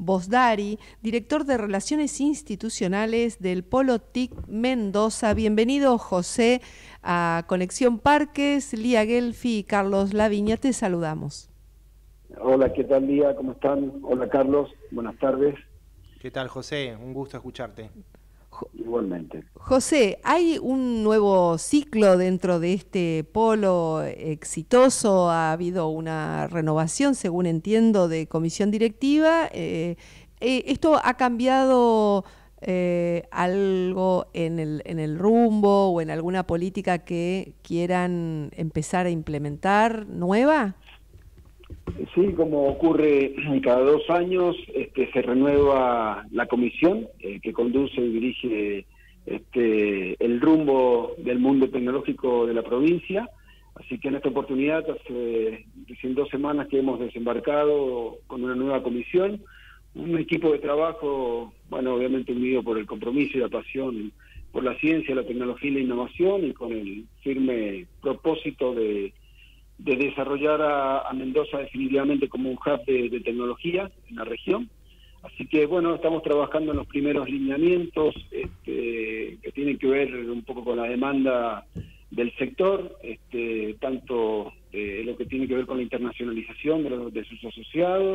Bosdari, director de Relaciones Institucionales del Polo TIC Mendoza. Bienvenido, José, a Conexión Parques. Lía Gelfi y Carlos Laviña, te saludamos. Hola, ¿qué tal, Lía? ¿Cómo están? Hola, Carlos. Buenas tardes. ¿Qué tal, José? Un gusto escucharte. Igualmente. José, hay un nuevo ciclo dentro de este polo exitoso, ha habido una renovación, según entiendo, de comisión directiva. ¿Esto ha cambiado algo en el rumbo o en alguna política que quieran empezar a implementar nueva? Sí, como ocurre cada 2 años, se renueva la comisión que conduce y dirige el rumbo del mundo tecnológico de la provincia. Así que en esta oportunidad, hace recién 2 semanas que hemos desembarcado con una nueva comisión, un equipo de trabajo, bueno, obviamente unido por el compromiso y la pasión por la ciencia, la tecnología y la innovación, y con el firme propósito de desarrollar a Mendoza definitivamente como un hub de tecnología en la región. Así que, bueno, estamos trabajando en los primeros lineamientos que tienen que ver un poco con la demanda del sector, tanto lo que tiene que ver con la internacionalización de sus asociados,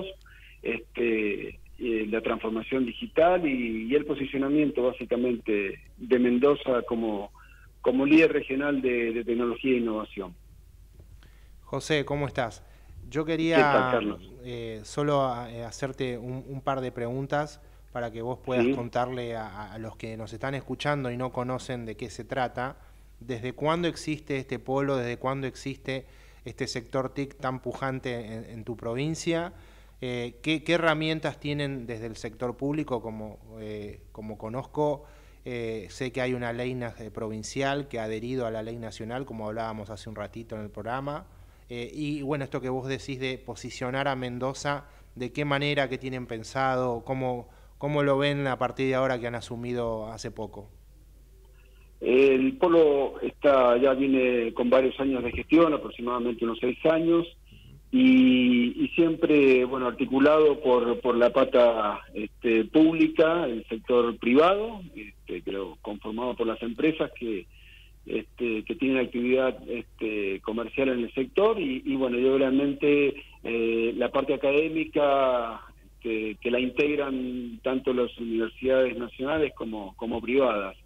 la transformación digital y el posicionamiento básicamente de Mendoza como líder regional de tecnología e innovación. José, ¿cómo estás? Yo ¿Qué tal, quería Carlos? solo hacerte un par de preguntas para que vos puedas contarle a los que nos están escuchando y no conocen de qué se trata. ¿Desde cuándo existe este polo? ¿Desde cuándo existe este sector TIC tan pujante en tu provincia? ¿Qué herramientas tienen desde el sector público? Como conozco, sé que hay una ley provincial que ha adherido a la ley nacional, como hablábamos hace un ratito en el programa. Y bueno, esto que vos decís de posicionar a Mendoza, ¿de qué manera, qué tienen pensado, cómo lo ven a partir de ahora que han asumido hace poco? El polo ya viene con varios años de gestión, aproximadamente unos 6 años, y siempre, bueno, articulado por la pata pública, el sector privado, pero conformado por las empresas que tienen actividad comercial en el sector, y bueno, y obviamente la parte académica que la integran tanto las universidades nacionales como privadas.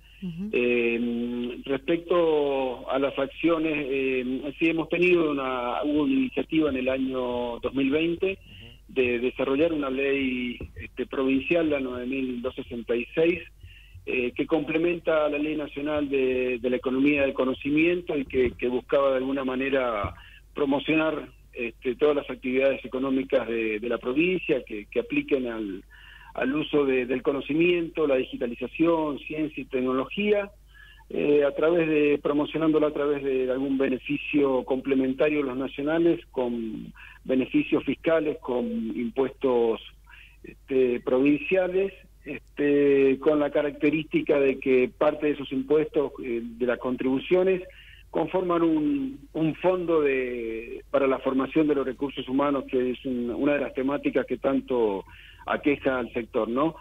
Respecto a las acciones, sí hemos tenido hubo una iniciativa en el año 2020 de desarrollar una ley provincial, la 9266, que complementa a la Ley Nacional de la Economía del Conocimiento y que buscaba de alguna manera promocionar todas las actividades económicas de la provincia que apliquen al uso del conocimiento, la digitalización, ciencia y tecnología, promocionándola a través de algún beneficio complementario a los nacionales, con beneficios fiscales, con impuestos provinciales, con la característica de que parte de esos impuestos, de las contribuciones, conforman un fondo para la formación de los recursos humanos, que es una de las temáticas que tanto aqueja al sector, ¿no?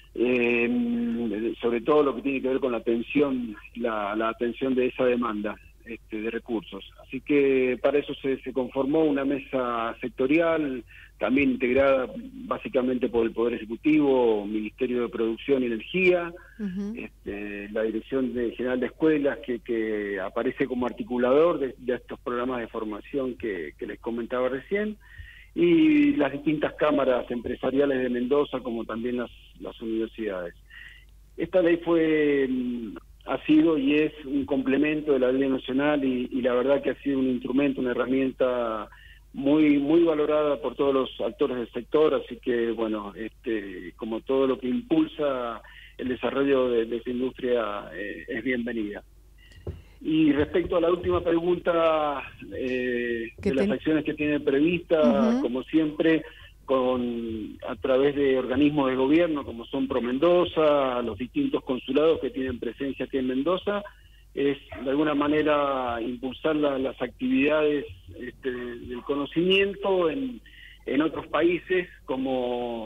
Sobre todo lo que tiene que ver con la atención de esa demanda de recursos. Así que para eso se conformó una mesa sectorial, también integrada básicamente por el Poder Ejecutivo, Ministerio de Producción y Energía, la Dirección General de Escuelas, que aparece como articulador de estos programas de formación que les comentaba recién, y las distintas cámaras empresariales de Mendoza, como también las universidades. Esta ley ha sido y es un complemento de la ley nacional, y la verdad que ha sido un instrumento, una herramienta muy muy valorada por todos los actores del sector. Así que, bueno, como todo lo que impulsa el desarrollo de esta industria, es bienvenida. Y respecto a la última pregunta, de las acciones que tiene previstas, como siempre, a través de organismos de gobierno como son ProMendoza, los distintos consulados que tienen presencia aquí en Mendoza, es de alguna manera impulsar las actividades del conocimiento en otros países, como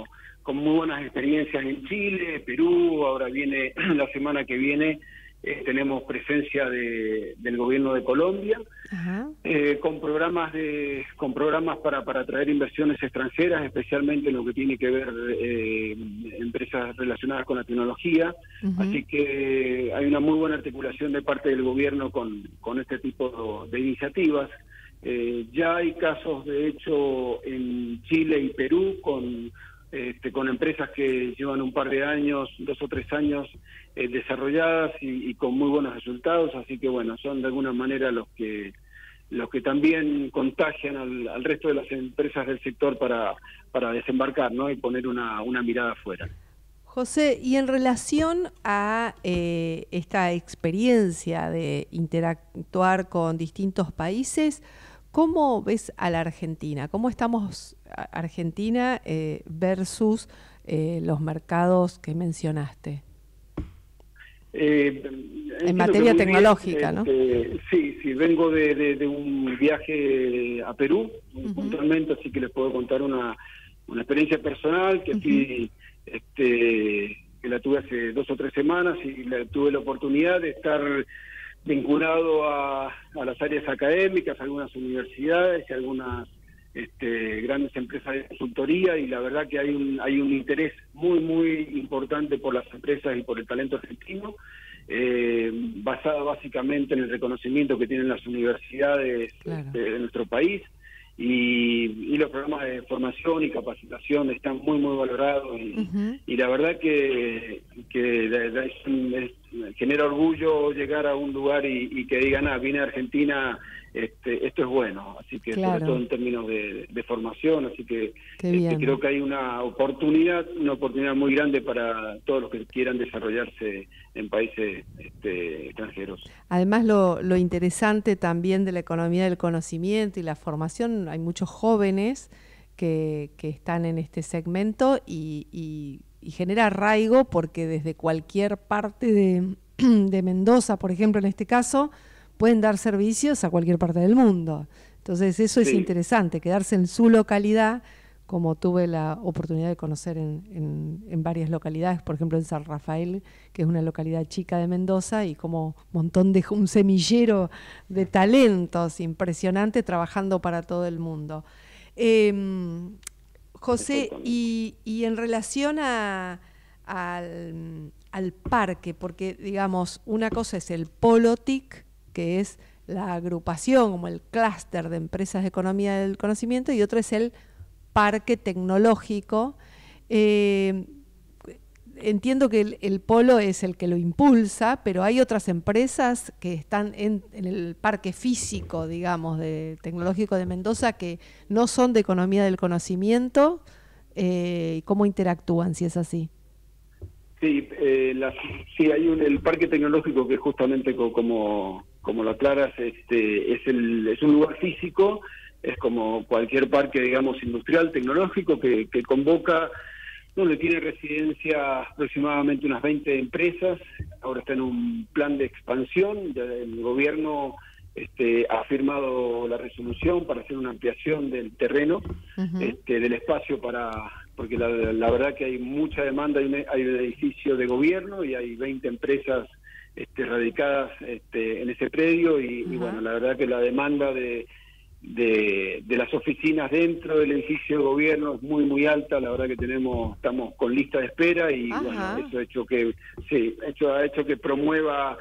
con muy buenas experiencias en Chile, Perú. Ahora viene, la semana que viene, tenemos presencia del gobierno de Colombia, con programas para atraer inversiones extranjeras, especialmente en lo que tiene que ver empresas relacionadas con la tecnología. Así que hay una muy buena articulación de parte del gobierno con este tipo de iniciativas. Ya hay casos, de hecho, en Chile y Perú con empresas que llevan un par de años, 2 o 3 años desarrolladas y con muy buenos resultados. Así que bueno, son de alguna manera los que también contagian al resto de las empresas del sector para desembarcar, ¿no? Y poner una mirada afuera. José, y en relación a esta experiencia de interactuar con distintos países, ¿cómo ves a la Argentina? ¿Cómo estamos Argentina versus los mercados que mencionaste? En materia tecnológica, ¿no? Sí, vengo de un viaje a Perú, puntualmente, así que les puedo contar una experiencia personal que fui, que la tuve hace 2 o 3 semanas y tuve la oportunidad de estar vinculado a las áreas académicas, algunas universidades y algunas grandes empresas de consultoría, y la verdad que hay un interés muy importante por las empresas y por el talento argentino, basado básicamente en el reconocimiento que tienen las universidades de nuestro país, y los programas de formación y capacitación están muy valorados, y la verdad que genera orgullo llegar a un lugar y que digan, vine a Argentina, esto es bueno. Así que sobre todo en términos de formación, así que creo que hay una oportunidad muy grande para todos los que quieran desarrollarse en países extranjeros. Además, lo interesante también de la economía del conocimiento y la formación, hay muchos jóvenes que están en este segmento y genera arraigo, porque desde cualquier parte de Mendoza, por ejemplo, en este caso, pueden dar servicios a cualquier parte del mundo. Entonces eso es interesante, quedarse en su localidad, como tuve la oportunidad de conocer en varias localidades, por ejemplo en San Rafael, que es una localidad chica de Mendoza, y como un semillero de talentos impresionante trabajando para todo el mundo. José, y en relación al parque, porque digamos, una cosa es el Polo TIC, que es la agrupación, como el clúster de empresas de economía del conocimiento, y otro es el parque tecnológico. Entiendo que el Polo es el que lo impulsa, pero hay otras empresas que están en el parque físico, digamos, tecnológico de Mendoza, que no son de economía del conocimiento. ¿Cómo interactúan, si es así? Sí, hay el parque tecnológico, que justamente como lo aclaras, es un lugar físico, es como cualquier parque, digamos, industrial, tecnológico, que convoca, donde tiene residencia aproximadamente unas 20 empresas. Ahora está en un plan de expansión. Ya el gobierno ha firmado la resolución para hacer una ampliación del terreno, del espacio, porque la verdad que hay mucha demanda. Hay un edificio de gobierno y hay 20 empresas radicadas en ese predio, y bueno, la verdad que la demanda de las oficinas dentro del edificio de gobierno es muy alta. La verdad que estamos con lista de espera, y bueno, eso ha hecho que promueva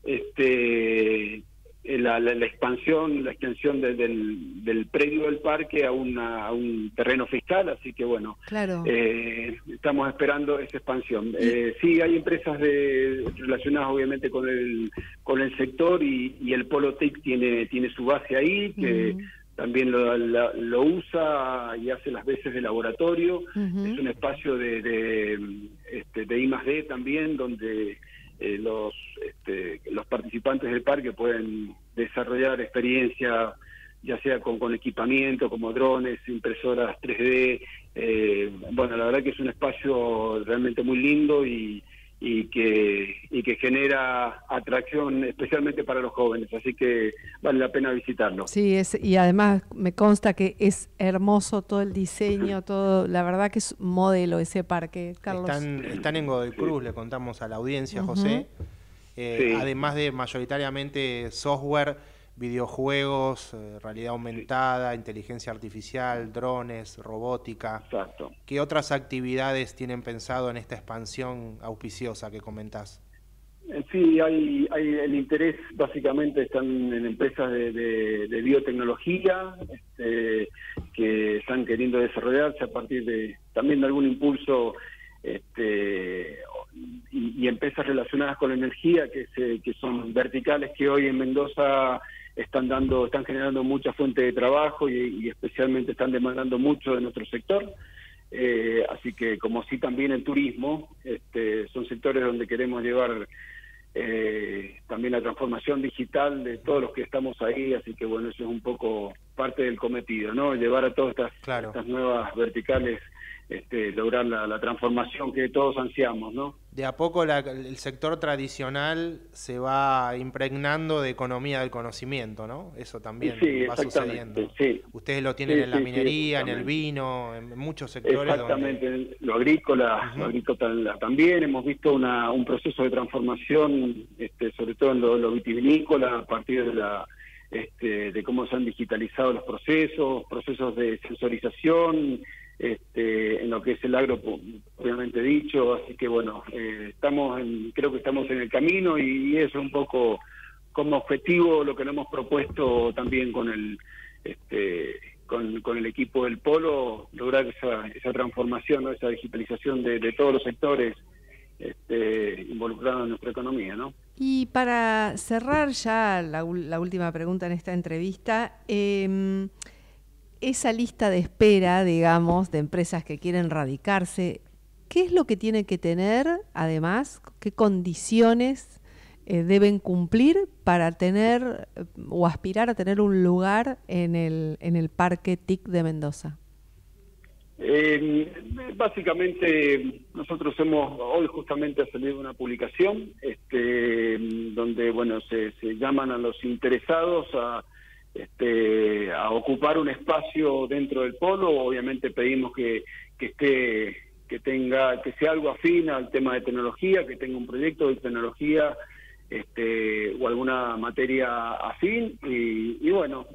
la expansión, la extensión del predio del parque a un terreno fiscal. Así que bueno, estamos esperando esa expansión. Sí, hay empresas relacionadas obviamente con el sector, y el Polo TIC tiene su base ahí, que también lo usa y hace las veces de laboratorio. Es un espacio de I+D también, donde los participantes del parque pueden desarrollar experiencia, ya sea con equipamiento como drones, impresoras 3D. Bueno, la verdad que es un espacio realmente muy lindo, y y que genera atracción especialmente para los jóvenes, así que vale la pena visitarlo. Sí, y además me consta que es hermoso todo el diseño, todo, la verdad que es modelo ese parque, Carlos. Están en Godoy Cruz, le contamos a la audiencia, José, además de mayoritariamente software, videojuegos, realidad aumentada, inteligencia artificial, drones, robótica. Exacto. ¿Qué otras actividades tienen pensado en esta expansión auspiciosa que comentás? Sí, hay el interés básicamente están en empresas de biotecnología que están queriendo desarrollarse a partir de también de algún impulso y empresas relacionadas con la energía que son verticales que hoy en Mendoza están generando mucha fuente de trabajo y especialmente están demandando mucho de nuestro sector. Así que como sí también el turismo, son sectores donde queremos llevar también la transformación digital de todos los que estamos ahí, así que bueno, eso es un poco parte del cometido, ¿no? Llevar a todas estas nuevas verticales, lograr la transformación que todos ansiamos, ¿no? De a poco el sector tradicional se va impregnando de economía del conocimiento, ¿no? Eso también va sucediendo. Sí. Ustedes lo tienen en la minería, en el vino, en muchos sectores. Exactamente, lo agrícola, también hemos visto un proceso de transformación, sobre todo en lo vitivinícola, a partir de cómo se han digitalizado los procesos de sensorización, en lo que es el agro, obviamente dicho, así que bueno, creo que estamos en el camino y eso es un poco como objetivo lo que nos hemos propuesto también con el equipo del Polo, lograr esa transformación, ¿no? Esa digitalización de todos los sectores involucrados en nuestra economía, ¿no? Y para cerrar ya la última pregunta en esta entrevista, esa lista de espera, digamos, de empresas que quieren radicarse, ¿qué es lo que tiene que tener, además, qué condiciones deben cumplir para tener o aspirar a tener un lugar en el Parque TIC de Mendoza? Básicamente nosotros hoy justamente ha salido una publicación donde bueno se llaman a los interesados a ocupar un espacio dentro del polo. Obviamente pedimos que sea algo afín al tema de tecnología, que tenga un proyecto de tecnología o alguna materia afín y bueno,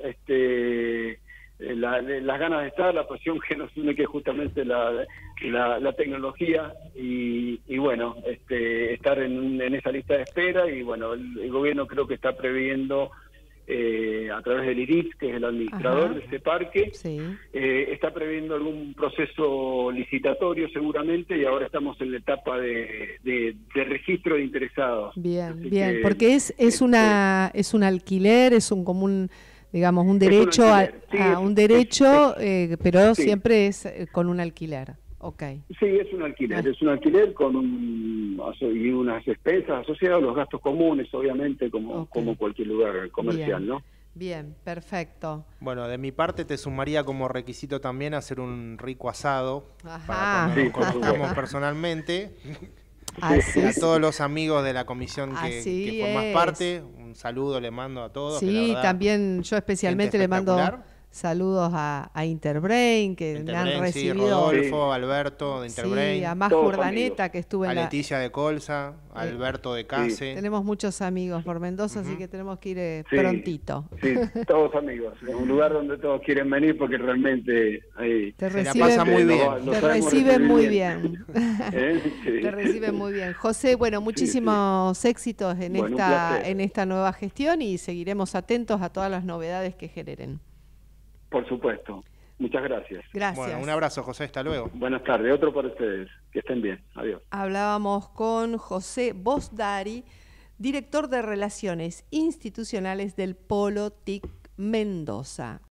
las ganas de estar, la pasión que nos une, que es justamente la tecnología y bueno, estar en esa lista de espera. Y bueno, el gobierno creo que está previendo a través del IRIS, que es el administrador de este parque, está previendo algún proceso licitatorio seguramente, y ahora estamos en la etapa de registro de interesados. Bien, bien, porque es un alquiler, es un común, digamos, un derecho a un derecho, pero siempre es con un alquiler. Okay. Sí, es un alquiler con unas expensas asociadas, los gastos comunes, obviamente, como cualquier lugar comercial, ¿no? Bien, perfecto. Bueno, de mi parte te sumaría como requisito también hacer un rico asado para cuando nos conozcamos personalmente. A todos los amigos de la comisión que formas parte, un saludo le mando a todos. Sí, también yo especialmente le mando saludos a Interbrain, que me han recibido. Rodolfo, Alberto de Interbrain. Sí, a Majo Urdaneta, que estuve en Leticia de Colza, Alberto de Case. Tenemos muchos amigos por Mendoza, así que tenemos que ir prontito. Sí, todos amigos. Es un lugar donde todos quieren venir porque realmente ahí te reciben muy bien. Te reciben muy bien. Sí. Te reciben muy bien. José, bueno, muchísimos éxitos en esta nueva gestión y seguiremos atentos a todas las novedades que generen. Por supuesto. Muchas gracias. Gracias. Bueno, un abrazo, José. Hasta luego. Buenas tardes. Otro para ustedes. Que estén bien. Adiós. Hablábamos con José Bosdari, director de Relaciones Institucionales del Polo TIC Mendoza.